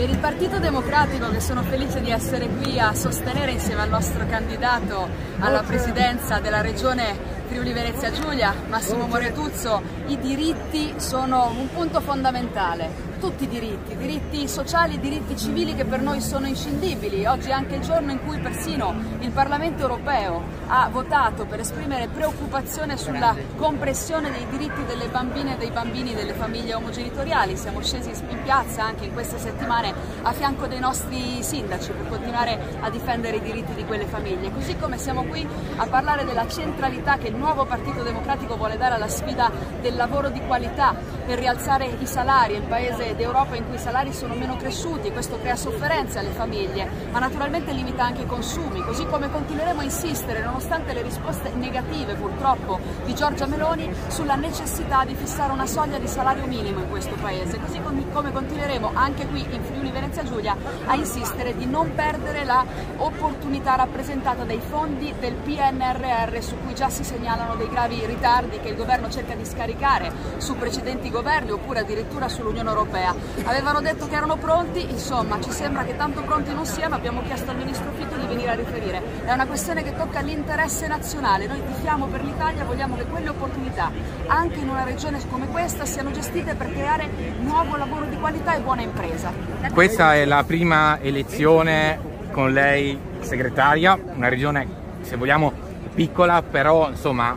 Per il Partito Democratico, che sono felice di essere qui a sostenere insieme al nostro candidato alla presidenza della regione Friuli Venezia Giulia, Massimo Moretuzzo, i diritti sono un punto fondamentale. Tutti i diritti sociali e diritti civili che per noi sono inscindibili. Oggi è anche il giorno in cui persino il Parlamento europeo ha votato per esprimere preoccupazione sulla compressione dei diritti delle bambine e dei bambini delle famiglie omogenitoriali. Siamo scesi in piazza anche in queste settimane a fianco dei nostri sindaci per continuare a difendere i diritti di quelle famiglie. Così come siamo qui a parlare della centralità che il nuovo Partito Democratico vuole dare alla sfida del lavoro di qualità per rialzare i salari. È il paese d'Europa in cui i salari sono meno cresciuti, questo crea sofferenze alle famiglie, ma naturalmente limita anche i consumi, così come continueremo a insistere, nonostante le risposte negative purtroppo di Giorgia Meloni, sulla necessità di fissare una soglia di salario minimo in questo paese, così come continueremo anche qui in Friuli Venezia Giulia a insistere di non perdere l'opportunità rappresentata dai fondi del PNRR, su cui già si segnalano dei gravi ritardi che il governo cerca di scaricare su precedenti governi oppure addirittura sull'Unione Europea. Avevano detto che erano pronti, insomma ci sembra che tanto pronti non siano. Abbiamo chiesto al Ministro Fitto di venire a riferire. È una questione che tocca l'interesse nazionale, noi tifiamo per l'Italia, vogliamo che quelle opportunità anche in una regione come questa siano gestite per creare nuovo lavoro di qualità e buona impresa. Questa è la prima elezione con lei segretaria, una regione se vogliamo piccola, però insomma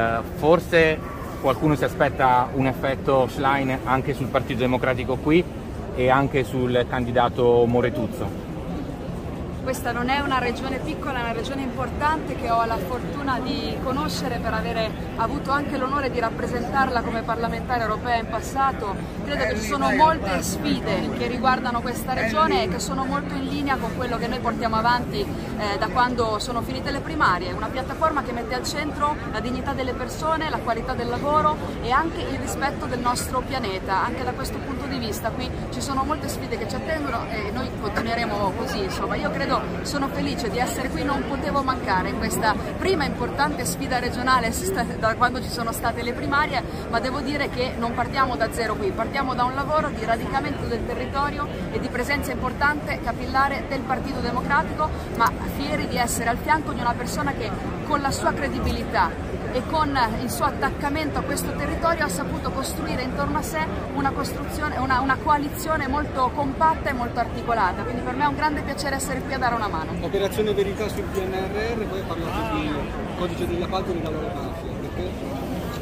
forse qualcuno si aspetta un effetto Schlein anche sul Partito Democratico qui e anche sul candidato Moretuzzo. Questa non è una regione piccola, è una regione importante che ho la fortuna di conoscere per avere avuto anche l'onore di rappresentarla come parlamentare europea in passato. Credo che ci sono molte sfide che riguardano questa regione e che sono molto in linea con quello che noi portiamo avanti da quando sono finite le primarie. Una piattaforma che mette al centro la dignità delle persone, la qualità del lavoro e anche il rispetto del nostro pianeta. Anche da questo punto di vista qui ci sono molte sfide che ci attendono e noi continueremo così. Insomma, io credo, sono felice di essere qui, non potevo mancare in questa prima importante sfida regionale da quando ci sono state le primarie, ma devo dire che non partiamo da zero qui, partiamo da un lavoro di radicamento del territorio e di presenza importante, capillare del Partito Democratico, ma fieri di essere al fianco di una persona che con la sua credibilità e con il suo attaccamento a questo territorio ha saputo costruire intorno a sé una coalizione molto compatta e molto articolata, quindi per me è un grande piacere essere qui a dare una mano. Operazione Verità sul PNRR, poi parlate di codice degli appalti e di lavoro mafia, perché?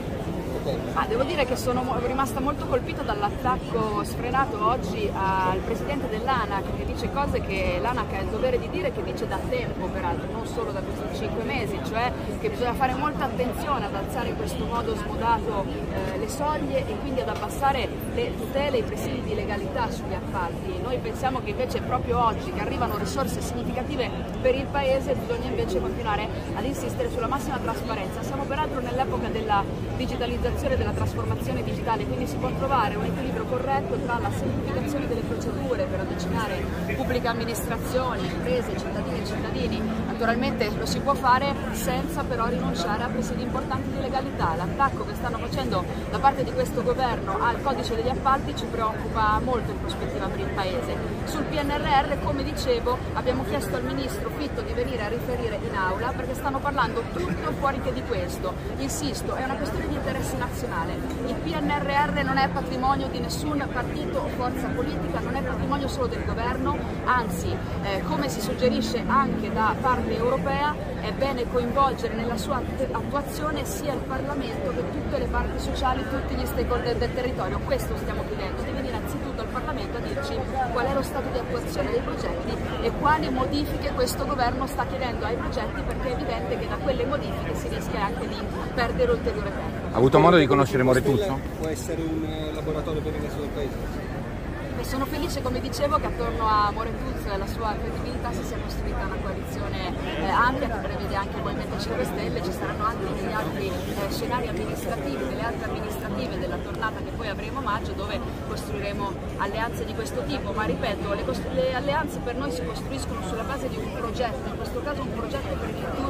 Devo dire che sono rimasta molto colpita dall'attacco sfrenato oggi al presidente dell'ANAC, che dice cose che l'ANAC ha il dovere di dire, che dice da tempo peraltro, non solo da questi 5 mesi, cioè che bisogna fare molta attenzione ad alzare in questo modo smodato le soglie e quindi ad abbassare le tutele e i presidi di legalità sugli appalti. Noi pensiamo che invece proprio oggi, che arrivano risorse significative per il Paese, bisogna invece continuare ad insistere sulla massima trasparenza. Siamo peraltro nell'epoca della digitalizzazione, della trasformazione digitale, quindi si può trovare un equilibrio corretto tra la semplificazione delle procedure per avvicinare pubbliche amministrazioni, imprese, cittadine e cittadini. Naturalmente lo si può fare senza però rinunciare a presidi importanti di legalità. L'attacco che stanno facendo da parte di questo governo al codice degli appalti ci preoccupa molto in prospettiva per il Paese. Sul PNRR, come dicevo, abbiamo chiesto al Ministro Fitto di venire a riferire in aula perché stanno parlando tutto fuori che di questo. Insisto, è una questione di interesse nazionale. Il PNRR non è patrimonio di nessun partito o forza politica, non è patrimonio solo del governo, anzi, come si suggerisce anche da parte europea, è bene coinvolgere nella sua attuazione sia il Parlamento che tutte le parti sociali, tutti gli stakeholder del territorio. Questo stiamo chiedendo, di venire anzitutto al Parlamento a dirci qual è lo stato di attuazione dei progetti e quali modifiche questo governo sta chiedendo ai progetti, perché è evidente che da quelle modifiche si rischia anche di perdere ulteriore tempo. Ha avuto modo di conoscere Moretuzzo? Può essere un laboratorio per il resto del Paese? Sono felice, come dicevo, che attorno a Moretuzzo e alla sua credibilità si sia costruita una coalizione ampia che prevede anche il Movimento 5 Stelle. Ci saranno anche degli altri scenari amministrativi, delle altre amministrative della tornata che poi avremo a maggio, dove costruiremo alleanze di questo tipo, ma ripeto, le alleanze per noi si costruiscono sulla base di un progetto, in questo caso un progetto per il futuro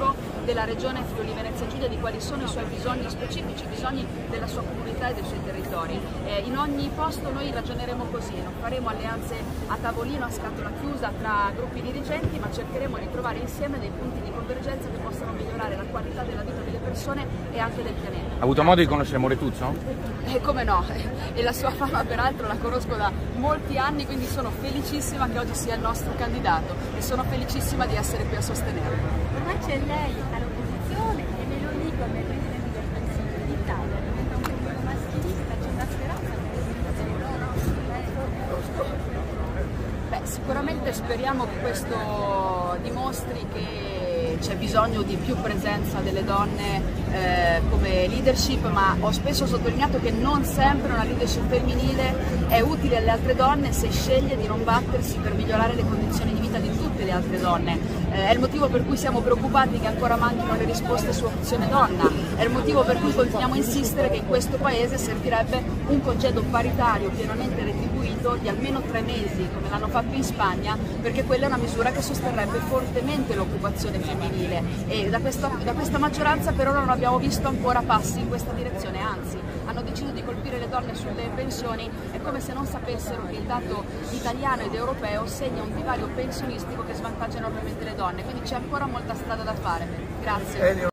della regione Friuli Venezia Giulia di quali sono i suoi bisogni specifici, i bisogni della sua comunità e dei suoi territori. In ogni posto noi ragioneremo così, non faremo alleanze a tavolino, a scatola chiusa tra gruppi dirigenti, ma cercheremo di trovare insieme dei punti di convergenza che possano migliorare la qualità della vita delle persone e anche del pianeta. Ha avuto modo di conoscere Moretuzzo? Come no, e la sua fama peraltro la conosco da molti anni, quindi sono felicissima che oggi sia il nostro candidato e sono felicissima di essere qui a sostenerlo. Ormai c'è lei all'opposizione e Meloni come Presidente del Consiglio d'Italia, diventa un pubblico maschilista, c'è una speranza per il sicuramente speriamo che questo dimostri che c'è bisogno di più presenza delle donne come leadership, ma ho spesso sottolineato che non sempre una leadership femminile è utile alle altre donne se sceglie di non battersi per migliorare le condizioni di vita di tutte le altre donne. È il motivo per cui siamo preoccupati che ancora manchino le risposte su Opzione Donna, è il motivo per cui continuiamo a insistere che in questo Paese servirebbe un congedo paritario pienamente retribuito di almeno 3 mesi, come l'hanno fatto in Spagna, perché quella è una misura che sosterrebbe fortemente l'occupazione femminile e da questa maggioranza per ora non abbiamo visto ancora passi in questa direzione, anzi hanno deciso di colpire le donne sulle pensioni, è come se non sapessero che il dato italiano ed europeo segna un divario pensionistico che svantaggia enormemente le donne, quindi c'è ancora molta strada da fare. Grazie.